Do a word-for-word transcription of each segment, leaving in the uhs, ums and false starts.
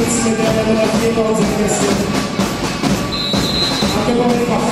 Bronzemedaille der viertausend Gäste. Angekommen Kraft.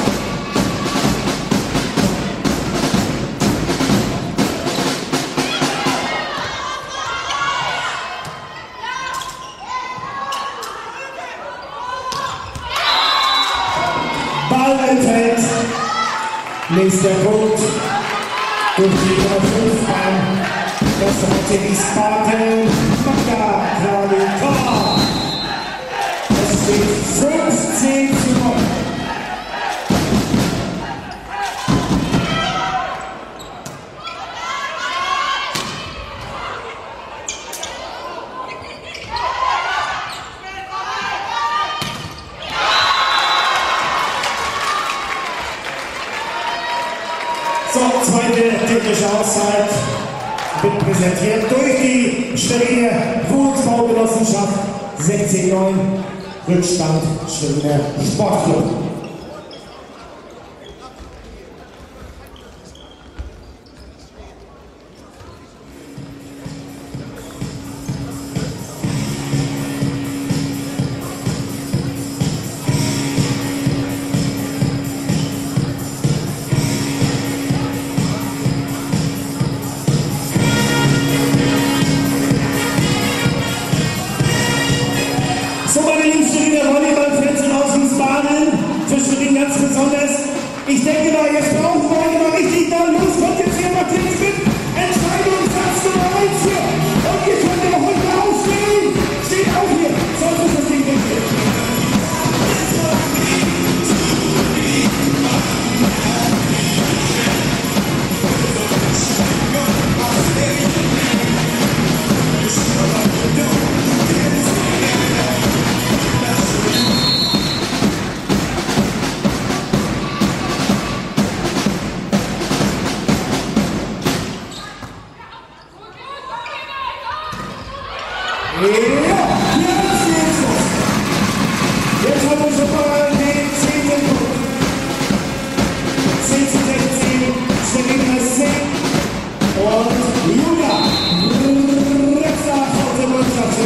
Ball enthält. Nächster Punkt. Durch die Nummer fünf an. Das hat die Spartan Magda Krawikova. Es steht fünfzehn zu neun. So, zweite technische Auszeit wird präsentiert durch die Schweriner Wohnungsbaugenossenschaft sechzehn neun, Rückstand Schweriner Sportclub. So, meine lieben Schweriner Volleyballfans und aus Wiesbaden, für Schwerin ganz besonders. Ich denke mal, jetzt brauchen wir heute mal richtig da los. Kommt jetzt hier Matthias mit Entscheidungssatz Nummer eins hier. Und ihr könnt ja heute aufstehen. Steht auch hier. Sonst ist das Ding richtig. Ja, jetzt geht's los. Jetzt haben wir schon mal den zehnten Punkt. zehn zu sechzehn, Schweriner zehn und Julia Rexler aus der Mannschaft.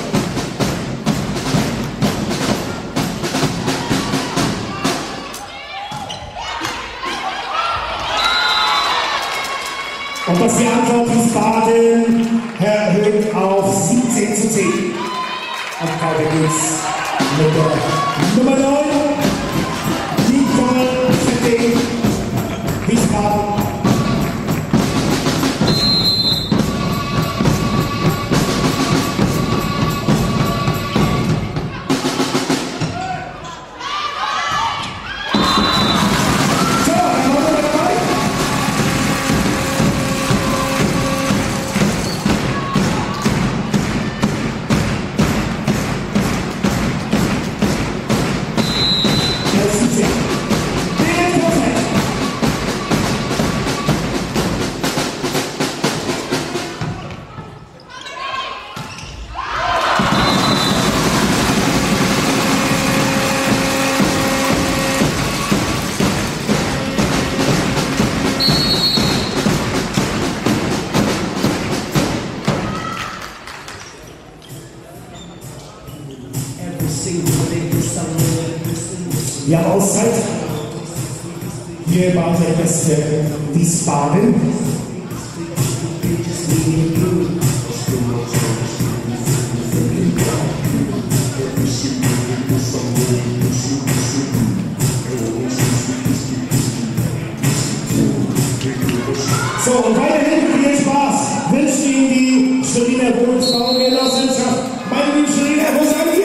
Und das die Antwort Wiesbaden erhöht auf siebzehn zu zehn. Und weiter geht's mit der Nummer neun, Nicole Fetting, Wiesbaden. Wir haben Auszeit. Hier war der beste Wiesbaden. So, und weiterhin viel Spaß wünscht Ihnen die Schweriner Wohnungsbaugenossenschaft. Meine lieben Schweriner, wo seid ihr?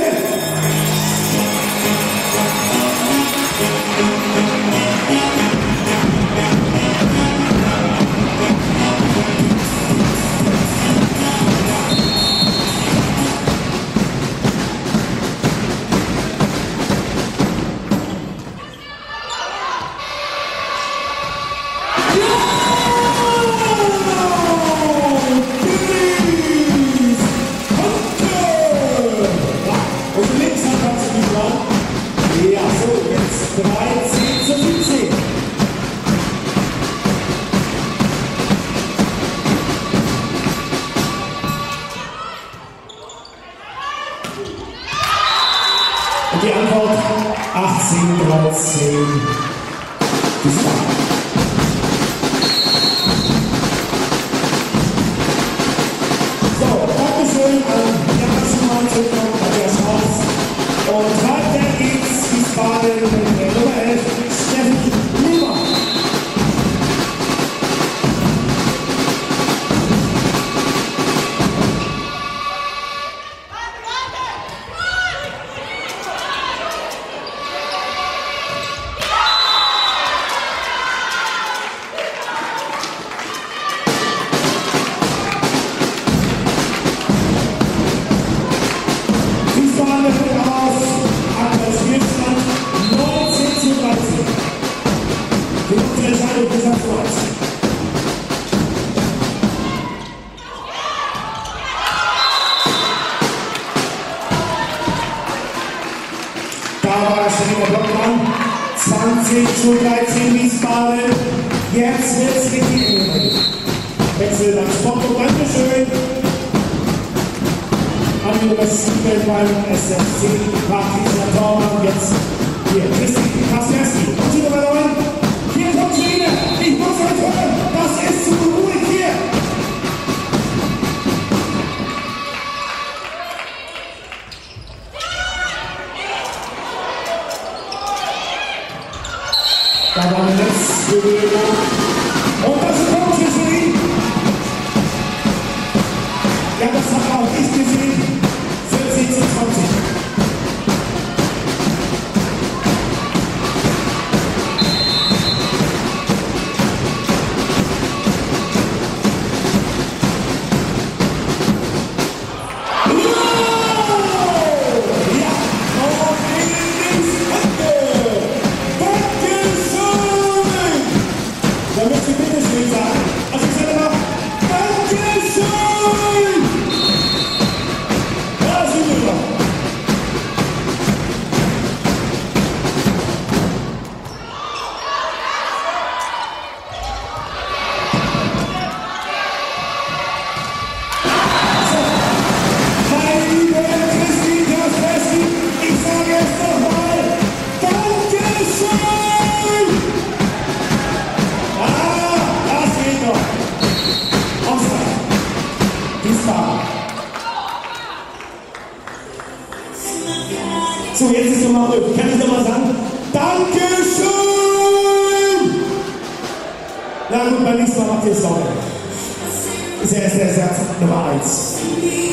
Und die Antwort achtzehn dreizehn. So, Dankeschön an Jahreszeit Matthias Haus. Und weiter geht's Wiesbaden mit der Nummer elf, Steffen Lieber. Da war das schon in der Blockmann. zwanzig zu dreizehn Wiesbaden. Jetzt wird es richtig. Wechsel nach Spotto. Dankeschön. An die Universität beim S F C. Patricia Tormann. Jetzt hier. Christi Kasperski. Und die Nummer neun. Hier kommt Schwede. Ich muss euch hören. Das ist zu ruhig hier. Da war eine Netzbewegung. Und das ist auch für ihn. Ja, das hat auch ich gesehen. vierzehn zu zwanzig. So, jetzt ist nochmal rüber. Kann ich nochmal sagen? Dankeschön! Na gut, beim nächsten Mal macht ihr es doch. Ist ja erst der Satz Nummer eins.